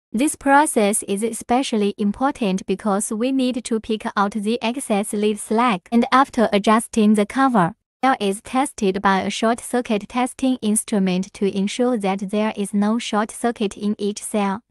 This process is especially important because we need to pick out the excess lead slack, and after adjusting the cover, it is tested by a short circuit testing instrument to ensure that there is no short circuit in each cell.